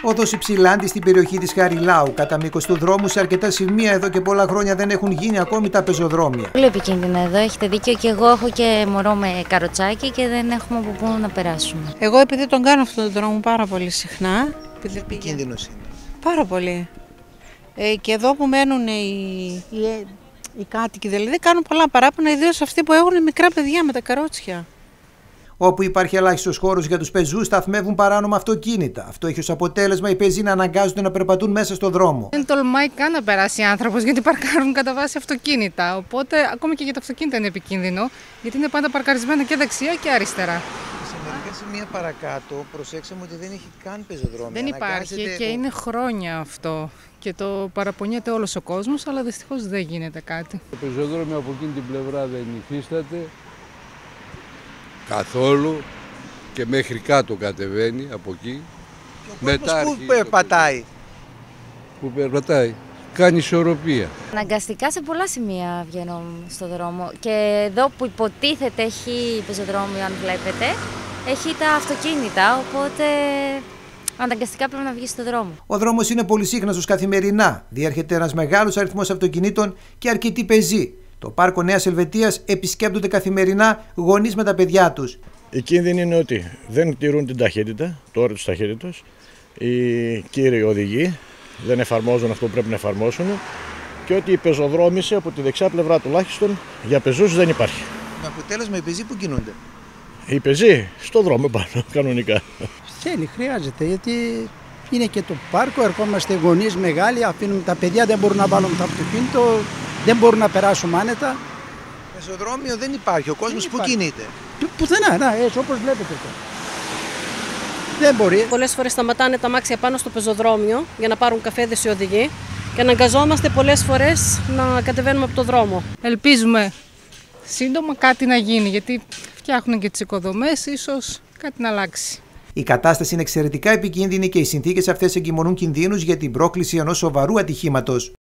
Οδός Υψηλάντη στην περιοχή της Χαριλάου. Κατά μήκος του δρόμου, σε αρκετά σημεία εδώ και πολλά χρόνια δεν έχουν γίνει ακόμη τα πεζοδρόμια. Πολύ επικίνδυνα εδώ, έχετε δίκιο, και εγώ έχω και μωρό με καροτσάκι και δεν έχουμε από πού να περάσουμε. Εγώ επειδή τον κάνω αυτόν τον δρόμο πάρα πολύ συχνά. Επικίνδυνος είναι. Πάρα πολύ. Και εδώ που μένουν οι κάτοικοι, δηλαδή κάνουν πολλά παράπονα, ιδίως αυτοί που έχουν μικρά παιδιά με τα καρότσια. Όπου υπάρχει ελάχιστος χώρος για τους πεζούς, σταθμεύουν παράνομα αυτοκίνητα. Αυτό έχει ως αποτέλεσμα οι πεζοί να αναγκάζονται να περπατούν μέσα στον δρόμο. Δεν τολμάει καν να περάσει άνθρωπος, γιατί παρκάρουν κατά βάση αυτοκίνητα. Οπότε ακόμη και για τα αυτοκίνητα είναι επικίνδυνο, γιατί είναι πάντα παρκαρισμένα και δεξιά και αριστερά. Σε μερικά σημεία παρακάτω, προσέξαμε ότι δεν έχει καν πεζοδρόμια. Δεν υπάρχει και είναι χρόνια αυτό. Και το παραπονιέται όλος ο κόσμος, αλλά δυστυχώς δεν γίνεται κάτι. Το πεζοδρόμιο από εκείνη την πλευρά δεν υφίσταται καθόλου και μέχρι κάτω κατεβαίνει από εκεί. Μετά πού περπατάει. Πού περπατάει. Κάνει ισορροπία. Αναγκαστικά σε πολλά σημεία βγαίνω στο δρόμο. Και εδώ που υποτίθεται έχει πεζοδρόμιο, αν βλέπετε, έχει τα αυτοκίνητα, οπότε αναγκαστικά πρέπει να βγει στο δρόμο. Ο δρόμος είναι πολυσύχναστος καθημερινά. Διέρχεται ένας μεγάλος αριθμός αυτοκινήτων και αρκετοί πεζοί. Το πάρκο Νέας Ελβετίας επισκέπτονται καθημερινά γονείς με τα παιδιά τους. Η κίνδυνη είναι ότι δεν τηρούν την ταχύτητα, το όριο της ταχύτητας. Οι κύριοι οδηγοί δεν εφαρμόζουν αυτό που πρέπει να εφαρμόσουν και ότι η πεζοδρόμηση από τη δεξιά πλευρά τουλάχιστον για πεζούς δεν υπάρχει. Με αποτέλεσμα οι πεζοί που κινούνται. Οι πεζοί στο δρόμο πάνω, κανονικά. Χρειάζεται, γιατί είναι και το πάρκο, ερχόμαστε γονείς μεγάλοι, αφήνουμε τα παιδιά, δεν μπορούν να βάλουν το αυτοκίνητο, δεν μπορούν να περάσουν άνετα. Πεζοδρόμιο δεν υπάρχει, ο κόσμος που κινείται. Πουθενά, έτσι όπως βλέπετε τώρα. Δεν μπορεί. Πολλές φορές σταματάνε τα αμάξια πάνω στο πεζοδρόμιο για να πάρουν καφέδες οι οδηγοί και αναγκαζόμαστε πολλές φορές να κατεβαίνουμε από το δρόμο. Ελπίζουμε σύντομα κάτι να γίνει, γιατί φτιάχνουν και τις οικοδομές, ίσως κάτι να αλλάξει. Η κατάσταση είναι εξαιρετικά επικίνδυνη και οι συνθήκες αυτές εγκυμονούν κινδύνους για την πρόκληση ενός σοβαρού ατυχήματος.